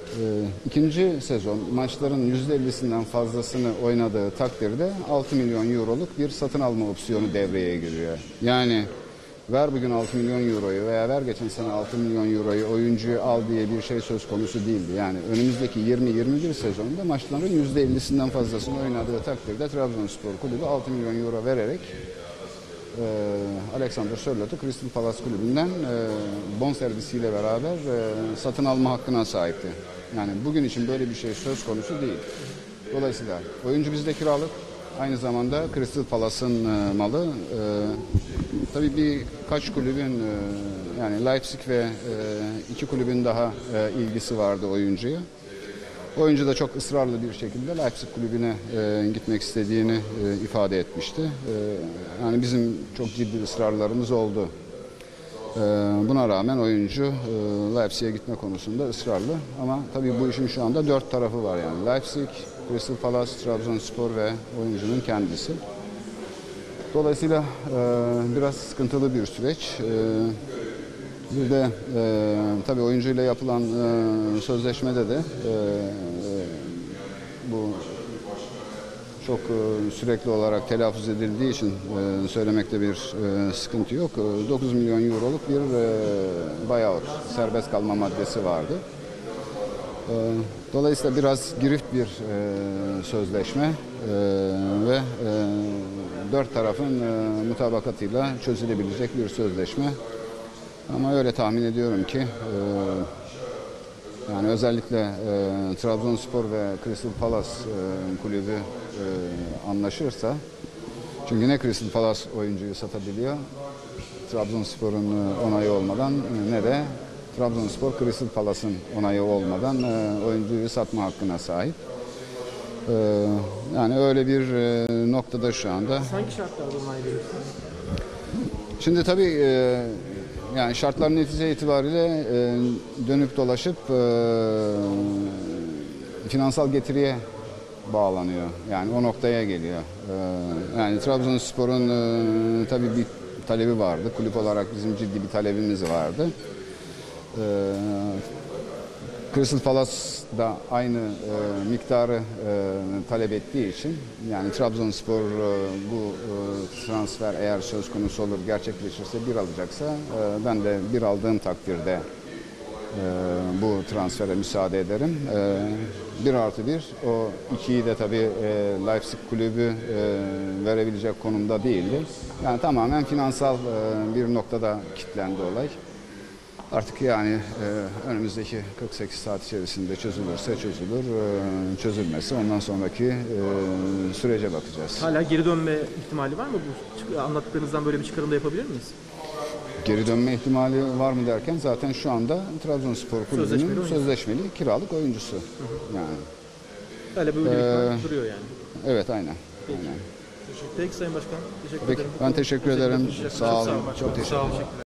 ikinci sezon maçların %50'sinden fazlasını oynadığı takdirde 6 milyon euroluk bir satın alma opsiyonu devreye giriyor. Yani ver bugün 6 milyon euroyu veya ver geçen sene 6 milyon euroyu oyuncuyu al diye bir şey söz konusu değildi. Yani önümüzdeki 20-21 sezonunda maçların %50'sinden fazlasını oynadığı takdirde Trabzonspor Kulübü 6 milyon euro vererek Alexander Sörlot'u Crystal Palace Kulübü'nden bonservisiyle beraber satın alma hakkına sahipti. Yani bugün için böyle bir şey söz konusu değil. Dolayısıyla oyuncu bizde kiralık. Aynı zamanda Crystal Palace'ın malı. Tabii birkaç kulübün yani Leipzig ve iki kulübün daha ilgisi vardı oyuncuya. Oyuncu da çok ısrarlı bir şekilde Leipzig kulübüne gitmek istediğini ifade etmişti. Yani bizim çok ciddi ısrarlarımız oldu. Buna rağmen oyuncu Leipzig'e gitme konusunda ısrarlı. Ama tabii bu işin şu anda 4 tarafı var yani. Leipzig, Crystal Palace, Trabzonspor ve oyuncunun kendisi. Dolayısıyla biraz sıkıntılı bir süreç. Bir de tabii oyuncuyla yapılan sözleşmede de bu çok sürekli olarak telaffuz edildiği için söylemekte bir sıkıntı yok. 9 milyon euroluk bir buyout, serbest kalma maddesi vardı. Dolayısıyla biraz girift bir sözleşme ve dört tarafın mutabakatıyla çözülebilecek bir sözleşme. Ama öyle tahmin ediyorum ki yani özellikle Trabzonspor ve Crystal Palace kulübü anlaşırsa, çünkü ne Crystal Palace oyuncuyu satabiliyor Trabzonspor'un onayı olmadan, ne de Trabzonspor Crystal Palace'ın onayı olmadan oyuncuyu satma hakkına sahip. Yani öyle bir noktada şu anda. Hangi şartlarda onay verirsin? Şimdi tabii yani şartlar netice itibariyle dönüp dolaşıp finansal getiriye bağlanıyor. Yani o noktaya geliyor. Yani Trabzonspor'un tabii bir talebi vardı. Kulüp olarak bizim ciddi bir talebimiz vardı. Crystal Palace da aynı miktarı talep ettiği için, yani Trabzonspor bu transfer eğer söz konusu olur, gerçekleşirse bir alacaksa, ben de bir aldığım takdirde bu transfere müsaade ederim. 1+1, o 2'yi de tabii Leipzig kulübü verebilecek konumda değildi. Yani tamamen finansal bir noktada kilitlendi olay. Artık yani önümüzdeki 48 saat içerisinde çözülürse çözülür, çözülmezse ondan sonraki sürece bakacağız. Hala geri dönme ihtimali var mı? Bu anlattıklarınızdan böyle bir çıkarım da yapabilir miyiz? Geri dönme ihtimali var mı derken, zaten şu anda Trabzonspor Kulübü'nün sözleşmeli kiralık oyuncusu. Yani. Hala böyle bir ihtimal duruyor yani. Evet, aynen. Peki. Aynen. Peki Sayın Başkan, teşekkür Peki, ederim. ben teşekkür ederim. Sağ olun. Çok teşekkür ederim.